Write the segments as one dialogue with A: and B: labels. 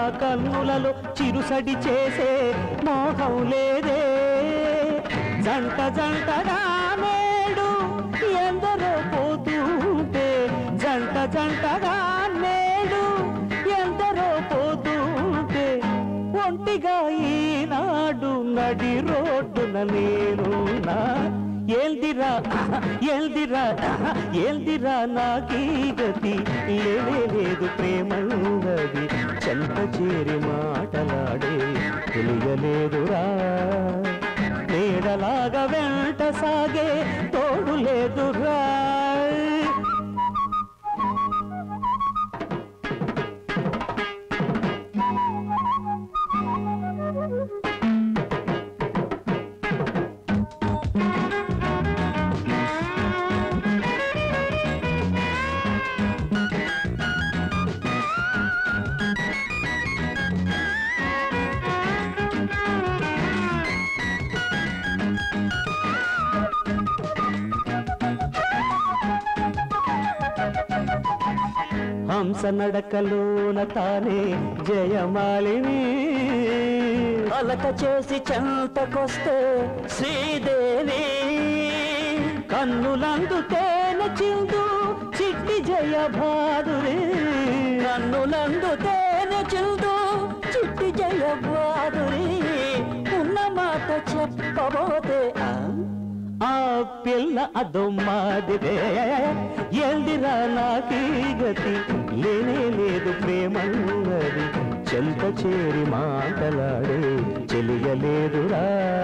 A: కన్నులలో చిరుసడి చేసే మోహం లేదే జంట జంటగా నేడు ఎందరో పోతుంటే జంట జంటగా నేడు ఎందరో పోతుంటే ఒంటిగా ఈనాడు నడి రోడ్డున నేనున్నా ఏల్దిరా ఏల్దిరా ఏల్దిరా నాకీ గతి లేదు ప్రేమన్నది చెంత చేరి మాటలాడే తెలియలేదురా నీడలాగా వెంట సాగే తోడు లేదురా హంస నడకలోన తానే జయమాలిని అలక చేసి చెంతకొస్తే శ్రీదేవి కన్నులందు తేనె చిందు చిట్టి జయభాదురి కన్నులందు తేనె చిందు చిట్టి జయభాదురి ఉన్న మాట చెప్పబోతే ఆ పిల్ల అదొమ్మాదిరే ఎల్దిరా నాకీ గతి లేనే లేదు ప్రేమన్నది చెంత చేరి మాటలాడే చెలియలేదురా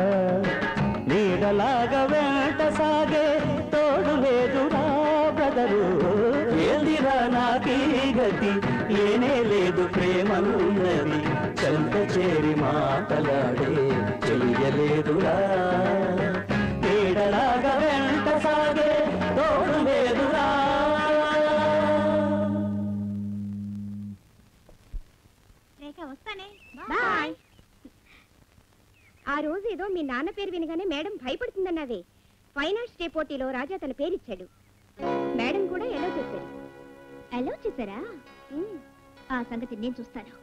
A: నీడలాగా వెంట సాగే తోడు లేదురా బ్రదరు ఎల్దిరా నాకీ గతి లేనే లేదు ప్రేమన్నది చెంత చేరి మాటలాడే చెలియలేదురా నీడలాగా వెంట సాగే తోడు లేదురా
B: రేఖ వస్తానే బాయ్ ఆ రోజు ఏదో మీ నాన్న పేరు వినగానే మేడం భయపడుతుందన్నదే ఫైన్ ఆర్ట్స్ డే పోటీలో రాజా తన పేరిచ్చాడు మేడం కూడా ఎలా చేశారు ఎలా చేశారా ఆ సంగతి నేను చూస్తాను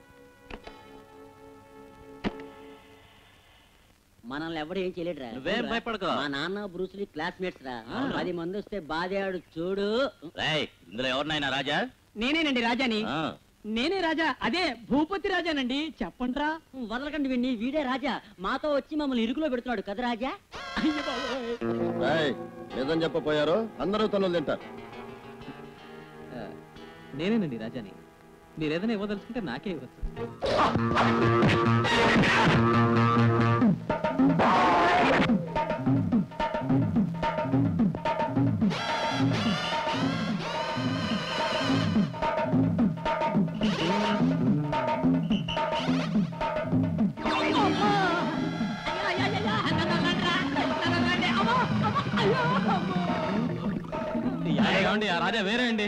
C: మనల్ని ఎవడు ఏం చేయలేడురా
D: నువ్వేం భయపడకు
C: మా నాన్న బ్రూస్లీ క్లాస్మేట్స్ రా 10 మంది వస్తే బాధేవాడు చూడు
D: ఇందులో ఎవరినైనా రాజా
E: నేనేనండి రాజాని నేనే రాజా అదే భూపతి రాజానండి చెప్పండ్రా
C: వదలకండి విన్ని వీడే రాజా మాతో వచ్చి మమ్మల్ని ఇరుకులో పెడుతున్నాడు కదా రాజా
F: నిజం చెప్పపోయారు అందరూ తనులు తింటారు
E: నేనేనండి రాజాని మీరేదైనా ఇవ్వదలుచుకుంటే నాకే ఇవ్వచ్చు
D: ఆ రాజా వేరే అండి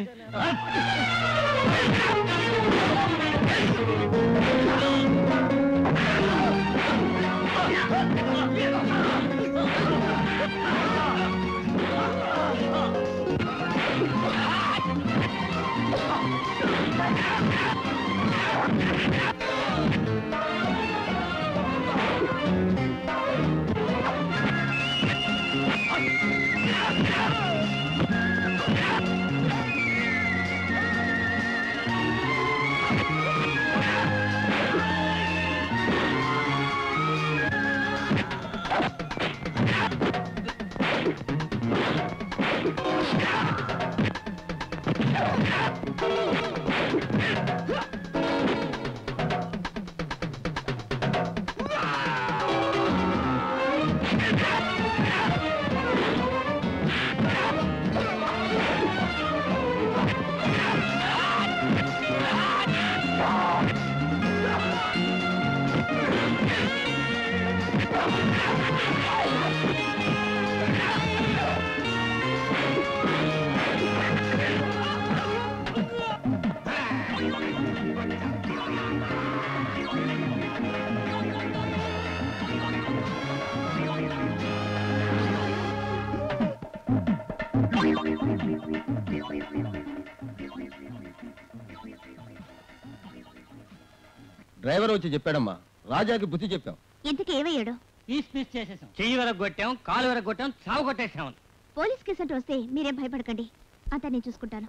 F: డ్రైవర్ వచ్చి చెప్పాడమ్మా, రాజాకి బుద్ధి చెప్పాం.
B: ఇంతకీ ఏమయ్యాడు?
E: పీస్ చేసేసాం. చెయ్యి వరకు కొట్టాం, కాలు వరకు కొట్టాం, చావు కొట్టేసాం.
B: పోలీస్ కేసు అంటే వస్తే మీరేం భయపడకండి, అంతా నేను చూసుకుంటాను.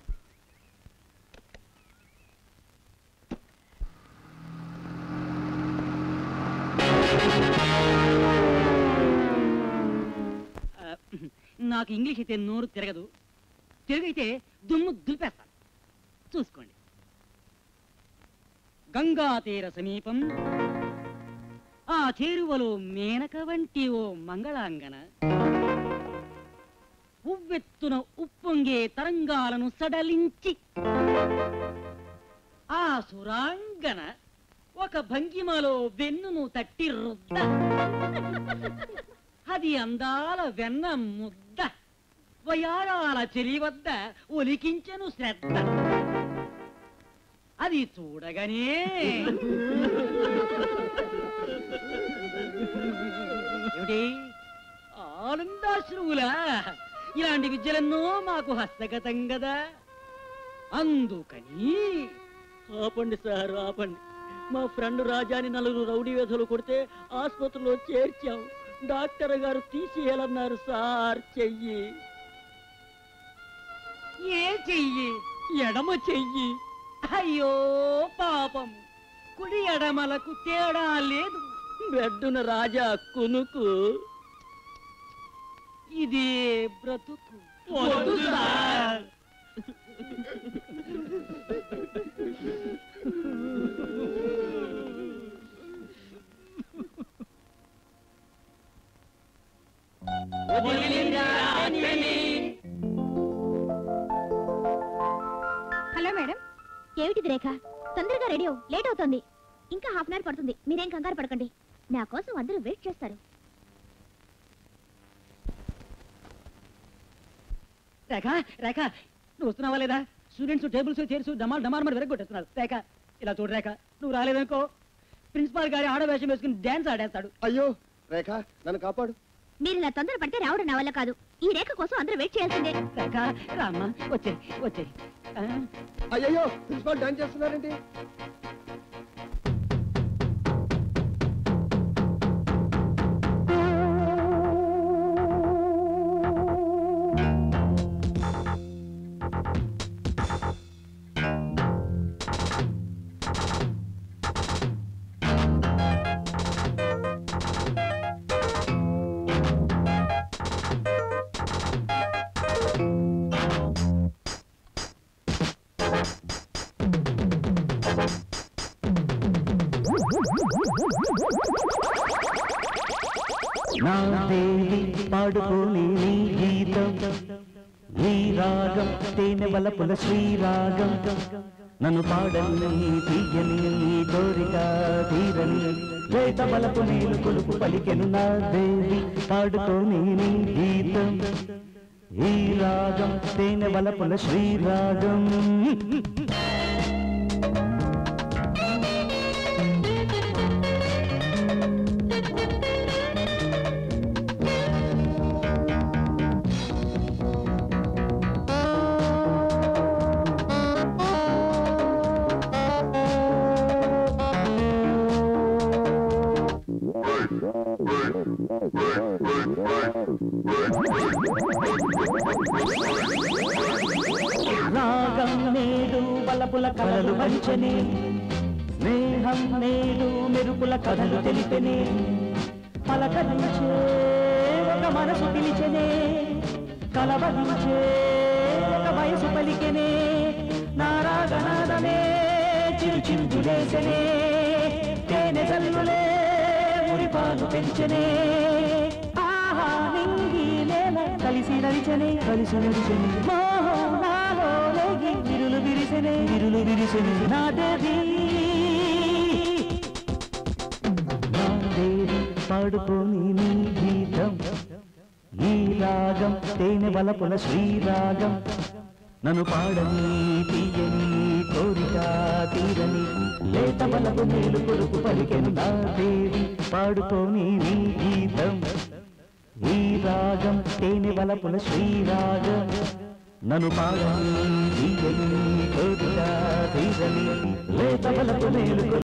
E: నాకు ఇంగ్లీష్ అయితే నోరు తిరగదు, తిరిగైతే దుమ్ము దులిపేస్తాను. చూసుకోండి. గంగా తీర సమీపం, ఆ చేరువలో మేనక వంటి ఓ మంగళాంగన, ఉవ్వెత్తున ఉప్పొంగే తరంగాలను సడలించి ఆ సురాంగన ఒక భంగిమలో వెన్నును తట్టి రుద్ద, అది అందాల వెన్న ముద్ద, వయారాల చెలి వద్ద ఒలికించెను శ్రద్ధ. అది చూడగానే ఏమిటి ఆనందాశ్రువులా? ఇలాంటి విద్యలెన్నో మాకు హస్తగతం కదా. అందుకని
C: ఆపండి సార్, ఆపండి. మా ఫ్రెండ్ రాజాని నలుగురు రౌడీ వేధులు కొడితే ఆసుపత్రిలో చేర్చాం. డాక్టర్ గారు తీసేయాలన్నారు సార్. చెయ్యి.
E: ఏ చెయ్యి? ఎడమ చెయ్యి. అయ్యో పాపం, కుడి ఎడమలకు తేడా లేదు.
C: బెడ్డున రాజా కునుకు.
E: ఇదే బ్రతుకు.
C: వద్దు సార్.
B: Hello madam. ఏమిటిది రేఖ? తొందరగా రెడీ అవ్వు, లేట్ అవుతుంది. ఇంకా హాఫ్ అన్ అవర్ పడుతుంది. మీరేం కంగారు పడకండి, నా కోసం అందరూ వెయిట్ చేస్తారు.
E: రేఖ, రేఖ, నువ్వు వస్తున్నావా లేదా? స్టూడెంట్స్ టేబుల్స్ చైర్స్ డమాల్ డమాల్ మరి వెరగొట్టేస్తున్నారు. రేఖ, ఇలా చూడు రేఖ, నువ్వు రాలేదనుకో ప్రిన్సిపాల్ గారి ఆడవేషం వేసుకుని డాన్స్ ఆడేస్తాడు.
F: అయ్యో రేఖ, నన్ను కాపాడు.
B: మీరు ఇలా తొందర పడితే రావడం నా వల్ల కాదు. ఈ రేఖ కోసం అందరూ వెయిట్ చేయాల్సిందే.
E: రేఖ, రామ్మా, వచ్చే వచ్చే.
F: అయ్యో, ప్రిన్సిపాల్ డాన్స్ చేస్తున్నారేంటి?
A: నా దేవి పాడుకోని నీ గీతం, నీ రాగం తేనె వలపుల శ్రీరాగం. నన్ను పాడని తీయని కోరిక తీరని లేత బలపు నీలు కొలుపు పలికెను. నా దేవి పాడుకోని నీ గీతం, ఈ రాగం తేనె వలపుల శ్రీరాగం. రాగం నేడు బలపుల కలలు పంచనే, స్నేహం నేడు మెరుపుల కథలు తెలిపెనే. పలకరించే ఒక మనసు పిలిచెనే, కలవరించే ఒక వయసు పలికెనే. నారాగనాదమే చిరు చిందులేసనే, తేనె జల్లులే మురిపాలు పెంచనే. ఆహా నింగి నేల కలిసి నడిచనే, కలిసి నడిచనే. మోహం నాలో లేగి విరులు విరిసెనే, విరులు విరిసెనే. నా దేవి, నా దేవి పాడుకోని నీ గీతం, ఈ రాగం తేనె వలపుల శ్రీరాగం. నన్ను పాడని తీయని కోరిక తీరని లేత బలపు మేలు కొడుకు పలికెను. నా దేవి పాడుకోని నీ గీతం, ఈ రాగం తేనె వలపుల శ్రీరాగం. నన్ను పాడని తీయని కోరిక తీరని లేత బలపు మేలు